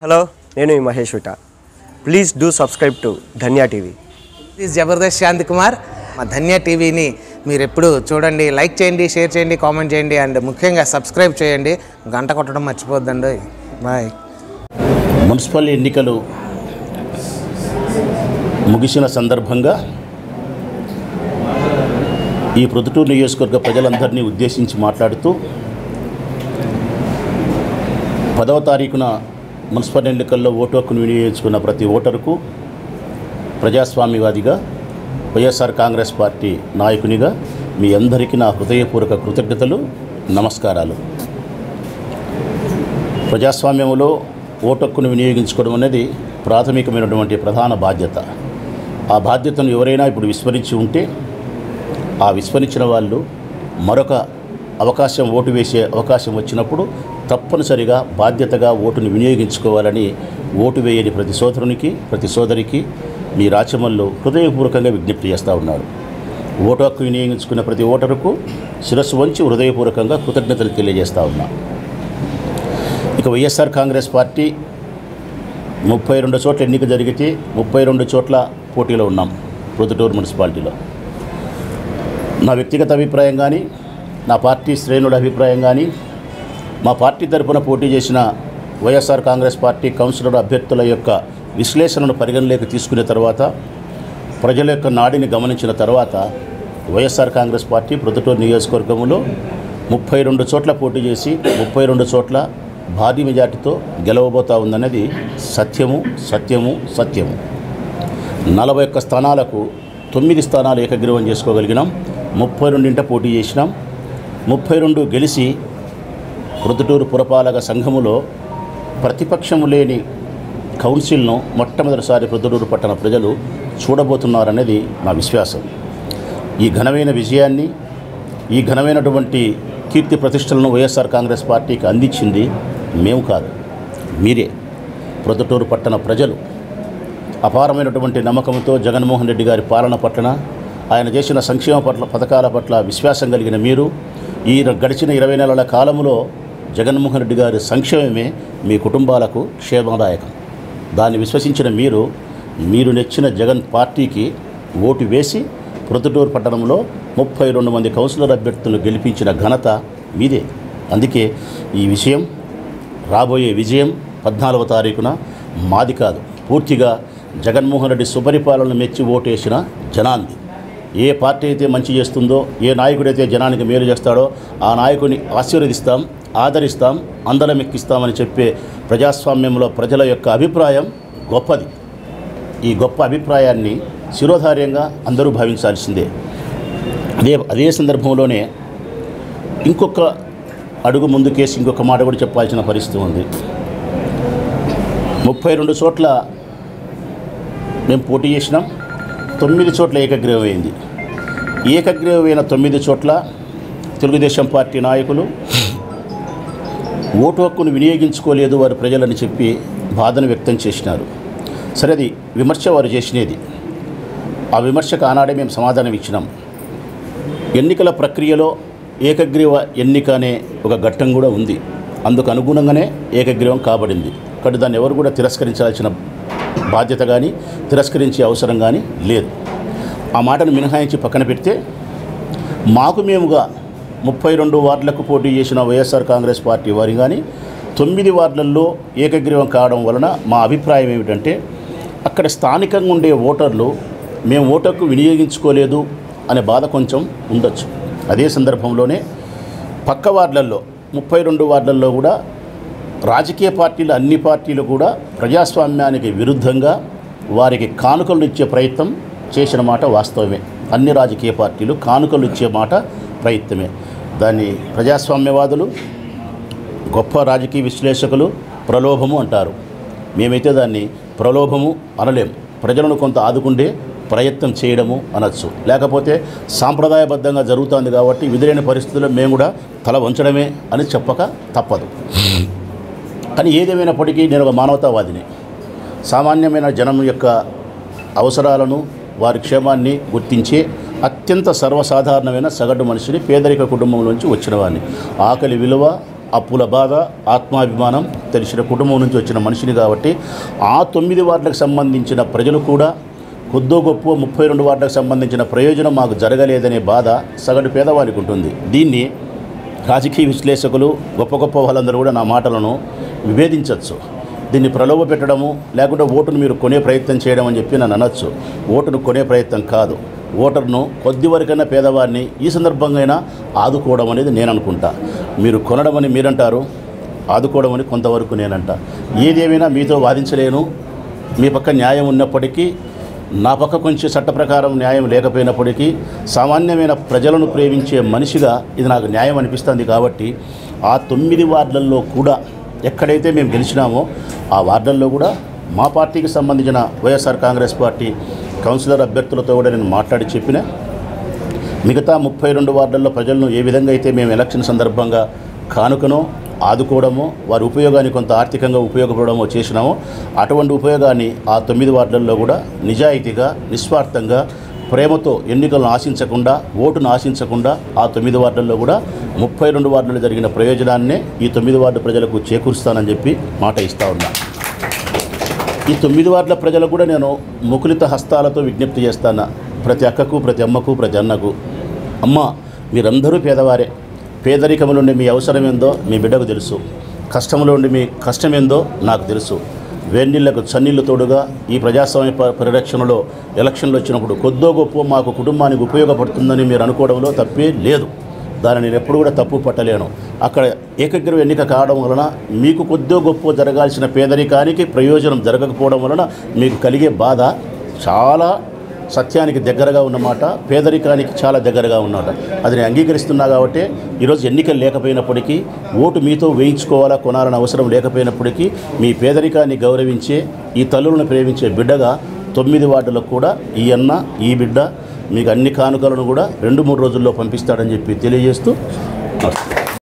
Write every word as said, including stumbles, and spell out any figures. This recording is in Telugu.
హలో, నేను మీ Mahesh Vitta. Please do subscribe to Dhanya TV. This Jabardasth Shanti Kumar. మా ధన్యా టీవీని మీరు ఎప్పుడు చూడండి, లైక్ చేయండి, షేర్ చేయండి, కామెంట్ చేయండి, అండ్ ముఖ్యంగా సబ్స్క్రైబ్ చేయండి. గంట కొట్టడం మర్చిపోద్దండి. బాయ్. మున్సిపల్ ఎన్నికలు ముగిసిన సందర్భంగా ఈ ప్రొద్దుటూరు నియోజకవర్గ ప్రజలందరినీ ఉద్దేశించి మాట్లాడుతూ పదవ తారీఖున మున్సిపల్ ఎన్నికల్లో ఓటు హక్కును వినియోగించుకున్న ప్రతి ఓటరుకు ప్రజాస్వామ్యవాదిగా, వైఎస్ఆర్ కాంగ్రెస్ పార్టీ నాయకునిగా మీ అందరికీ నా హృదయపూర్వక కృతజ్ఞతలు, నమస్కారాలు. ప్రజాస్వామ్యంలో ఓటు హక్కును వినియోగించుకోవడం అనేది ప్రాథమికమైనటువంటి ప్రధాన బాధ్యత. ఆ బాధ్యతను ఎవరైనా ఇప్పుడు విస్మరించి ఉంటే ఆ విస్మరించిన వాళ్ళు మరొక అవకాశం, ఓటు వేసే అవకాశం వచ్చినప్పుడు తప్పనిసరిగా బాధ్యతగా ఓటును వినియోగించుకోవాలని ఓటు వేయని ప్రతి సోదరునికి, ప్రతి సోదరికి మీ రాచమల్లు హృదయపూర్వకంగా విజ్ఞప్తి చేస్తూ ఉన్నారు. ఓటు హక్కు వినియోగించుకున్న ప్రతి ఓటరుకు శిరస్సు వంచి హృదయపూర్వకంగా కృతజ్ఞతలు తెలియజేస్తూ ఉన్నా. ఇక వైఎస్ఆర్ కాంగ్రెస్ పార్టీ ముప్పై రెండు చోట్ల ఎన్నిక జరిగితే ముప్పై రెండు చోట్ల పోటీలో ఉన్నాం. ప్రొద్దుటూరు మున్సిపాలిటీలో నా వ్యక్తిగత అభిప్రాయం కానీ, నా పార్టీ శ్రేణుల అభిప్రాయం కానీ, మా పార్టీ తరఫున పోటీ చేసిన వైఎస్ఆర్ కాంగ్రెస్ పార్టీ కౌన్సిలర్ అభ్యర్థుల యొక్క విశ్లేషణను పరిగణలోకి తీసుకునే తర్వాత, ప్రజల యొక్క నాడిని గమనించిన తర్వాత వైఎస్ఆర్ కాంగ్రెస్ పార్టీ ప్రొద్దుటూరు నియోజకవర్గంలో ముప్పై రెండు చోట్ల పోటీ చేసి ముప్పై రెండు చోట్ల భారీ మెజార్టీతో గెలవబోతా ఉందన్నది సత్యము సత్యము సత్యము. నలభై ఒక్క స్థానాలకు తొమ్మిది స్థానాలు ఏకగ్రీవం చేసుకోగలిగినాం. ముప్పై రెండింట పోటీ చేసినాం. ముప్పై రెండు గెలిచి ప్రొద్దుటూరు పురపాలక సంఘములో ప్రతిపక్షము లేని కౌన్సిల్ను మొట్టమొదటిసారి ప్రొద్దుటూరు పట్టణ ప్రజలు చూడబోతున్నారనేది నా విశ్వాసం. ఈ ఘనమైన విజయాన్ని, ఈ ఘనమైనటువంటి కీర్తి ప్రతిష్టలను వైఎస్ఆర్ కాంగ్రెస్ పార్టీకి అందించింది మేము కాదు, మీరే. ప్రొద్దుటూరు పట్టణ ప్రజలు అపారమైనటువంటి నమ్మకంతో జగన్మోహన్ రెడ్డి గారి పాలన పట్ల, ఆయన చేసిన సంక్షేమ పట్ల, పథకాల పట్ల విశ్వాసం కలిగిన మీరు ఈ గడిచిన ఇరవై నెలల కాలంలో జగన్మోహన్ రెడ్డి గారి సంక్షేమమే మీ కుటుంబాలకు క్షేమదాయకం. దాన్ని విశ్వసించిన మీరు మీరు నెచ్చిన జగన్ పార్టీకి ఓటు వేసి ప్రొద్దుటూరు పట్టణంలో ముప్పై రెండు మంది కౌన్సిలర్ అభ్యర్థులను గెలిపించిన ఘనత మీదే. అందుకే ఈ విషయం, రాబోయే విజయం పద్నాలుగవ తారీఖున మాది కాదు, పూర్తిగా జగన్మోహన్ రెడ్డి సుపరిపాలనను మెచ్చి ఓటేసిన జనాంది. ఏ పార్టీ అయితే మంచి చేస్తుందో, ఏ నాయకుడైతే జనానికి మేలు చేస్తాడో ఆ నాయకుని ఆశీర్వదిస్తాం, ఆదరిస్తాం, అందరం ఎక్కిస్తామని చెప్పే ప్రజాస్వామ్యంలో ప్రజల యొక్క అభిప్రాయం గొప్పది. ఈ గొప్ప అభిప్రాయాన్ని శిరోధార్యంగా అందరూ భావించాల్సిందే. అదే అదే సందర్భంలోనే ఇంకొక అడుగు ముందుకేసి ఇంకొక మాట కూడా చెప్పాల్సిన పరిస్థితి ఉంది. ముప్పై రెండు చోట్ల మేము పోటీ చేసినాం. తొమ్మిది చోట్ల ఏకగ్రీవం అయింది. ఏకగ్రీవమైన తొమ్మిది చోట్ల తెలుగుదేశం పార్టీ నాయకులు ఓటు హక్కును వినియోగించుకోలేదు వారు ప్రజలని చెప్పి బాధను వ్యక్తం చేసినారు. సరే, అది విమర్శ వారు చేసినది. ఆ విమర్శకు ఆనాడే మేము సమాధానం ఇచ్చినాం. ఎన్నికల ప్రక్రియలో ఏకగ్రీవ ఎన్నిక అనే ఒక ఘట్టం కూడా ఉంది. అందుకు అనుగుణంగానే ఏకగ్రీవం కాబడింది. కాబట్టి దాన్ని ఎవరు కూడా తిరస్కరించాల్సిన బాధ్యత కానీ, తిరస్కరించే అవసరం కానీ లేదు. ఆ మాటను మినహాయించి పక్కన పెడితే, మాకు మేముగా ముప్పై రెండు వార్డులకు పోటీ చేసిన వైఎస్ఆర్ కాంగ్రెస్ పార్టీ వారి కానీ తొమ్మిది వార్డులలో ఏకగ్రీవం కావడం వలన మా అభిప్రాయం ఏమిటంటే, అక్కడ స్థానికంగా ఉండే ఓటర్లు మేము ఓటర్కు వినియోగించుకోలేదు అనే బాధ కొంచెం ఉండొచ్చు. అదే సందర్భంలోనే పక్క వార్డులలో ముప్పై రెండు వార్డులలో కూడా రాజకీయ పార్టీలు, అన్ని పార్టీలు కూడా ప్రజాస్వామ్యానికి విరుద్ధంగా వారికి కానుకలు ఇచ్చే ప్రయత్నం చేసిన మాట వాస్తవమే. అన్ని రాజకీయ పార్టీలు కానుకలు ఇచ్చే మాట ప్రయత్నమే. దాన్ని ప్రజాస్వామ్యవాదులు, గొప్ప రాజకీయ విశ్లేషకులు ప్రలోభము అంటారు. మేమైతే దాన్ని ప్రలోభము అనలేం. ప్రజలను కొంత ఆదుకుండే ప్రయత్నం చేయడము అనొచ్చు. లేకపోతే సాంప్రదాయబద్ధంగా జరుగుతుంది కాబట్టి విధులైన పరిస్థితుల్లో మేము కూడా తల వంచడమే అని చెప్పక తప్పదు. కానీ ఏదేమైనప్పటికీ నేను ఒక మానవతావాదిని. సామాన్యమైన జనం యొక్క అవసరాలను, వారి క్షేమాన్ని గుర్తించే అత్యంత సర్వసాధారణమైన సగటు మనిషిని, పేదరిక కుటుంబం నుంచి వచ్చిన వాడిని. ఆకలి విలువ, అప్పుల బాధ, ఆత్మాభిమానం తెలిసిన కుటుంబం నుంచి వచ్చిన మనిషిని కాబట్టి ఆ తొమ్మిది వార్డులకు సంబంధించిన ప్రజలు కూడా కొద్దో గొప్ప ముప్పై రెండు వార్డులకు సంబంధించిన ప్రయోజనం మాకు జరగలేదనే బాధ సగటు పేదవానికి ఉంటుంది. దీన్ని రాజకీయ విశ్లేషకులు గొప్ప గొప్ప వాళ్ళందరూ కూడా నా మాటలను విభేదించవచ్చు. దీన్ని ప్రలోభ పెట్టడము లేకుంటే ఓటును మీరు కొనే ప్రయత్నం చేయడం అని చెప్పి నన్ను అనొచ్చు. ఓటును కొనే ప్రయత్నం కాదు, ఓటర్ను కొద్ది వరకైనా పేదవారిని ఈ సందర్భంగా ఆదుకోవడం అనేది నేను అనుకుంటా. మీరు కొనడం అని మీరంటారు, ఆదుకోవడం అని కొంతవరకు నేనంట. ఏదేమైనా మీతో వాదించలేను. మీ పక్క న్యాయం ఉన్నప్పటికీ నా పక్క కొంచెం చట్ట ప్రకారం న్యాయం లేకపోయినప్పటికీ సామాన్యమైన ప్రజలను ప్రేమించే మనిషిగా ఇది నాకు న్యాయం అనిపిస్తుంది. కాబట్టి ఆ తొమ్మిది వార్డులలో కూడా ఎక్కడైతే మేము గెలిచినామో ఆ వార్డుల్లో కూడా మా పార్టీకి సంబంధించిన వైఎస్ఆర్ కాంగ్రెస్ పార్టీ కౌన్సిలర్ అభ్యర్థులతో కూడా నేను మాట్లాడి చెప్పిన మిగతా ముప్పై రెండు వార్డుల్లో ప్రజలను ఏ విధంగా అయితే మేము ఎలక్షన్ సందర్భంగా కానుకనో ఆదుకోవడమో వారి ఉపయోగాన్ని కొంత ఆర్థికంగా ఉపయోగపడమో చేసినామో అటువంటి ఉపయోగాన్ని ఆ తొమ్మిది వార్డుల్లో కూడా నిజాయితీగా, నిస్వార్థంగా, ప్రేమతో, ఎన్నికలను ఆశించకుండా, ఓటును ఆశించకుండా ఆ తొమ్మిది వార్డుల్లో కూడా ముప్పై రెండు వార్డుల్లో జరిగిన ప్రయోజనాన్నే ఈ తొమ్మిది వార్డు ప్రజలకు చేకూరుస్తానని చెప్పి మాట ఇస్తా ఉన్నా. ఈ తొమ్మిది వార్డుల ప్రజలకు కూడా నేను ముకులిత హస్తాలతో విజ్ఞప్తి చేస్తాను. ప్రతి అక్కకు, ప్రతి అమ్మకు, ప్రతి అన్నకు, అమ్మ మీరందరూ పేదవారే. పేదరికంలో ఉండే మీ అవసరం ఏందో మీ బిడ్డకు తెలుసు, కష్టంలో ఉండి మీ కష్టం ఏందో నాకు తెలుసు. వేడినీళ్లకు చన్నీళ్లు తోడుగా ఈ ప్రజాస్వామ్య పరిరక్షణలో ఎలక్షన్లు వచ్చినప్పుడు కొద్దో గొప్ప మాకు కుటుంబానికి ఉపయోగపడుతుందని మీరు అనుకోవడంలో తప్పే లేదు. దాన్ని నేను ఎప్పుడు కూడా తప్పు పట్టలేను. అక్కడ ఏకగ్రీవ ఎన్నిక కావడం వలన మీకు కొద్దో గొప్ప జరగాల్సిన పేదరికానికి ప్రయోజనం జరగకపోవడం వలన మీకు కలిగే బాధ చాలా సత్యానికి దగ్గరగా ఉన్నమాట, పేదరికానికి చాలా దగ్గరగా ఉన్నమాట. అది నేను అంగీకరిస్తున్నా. కాబట్టి ఈరోజు ఎన్నికలు లేకపోయినప్పటికీ, ఓటు మీతో వేయించుకోవాలా కొనాలని అవసరం లేకపోయినప్పటికీ మీ పేదరికాన్ని గౌరవించే, ఈ తల్లులను ప్రేమించే బిడ్డగా తొమ్మిది వార్డులకు కూడా ఈ అన్న, ఈ బిడ్డ మీకు అన్ని కానుకలను కూడా రెండు మూడు రోజుల్లో పంపిస్తాడని చెప్పి తెలియజేస్తూ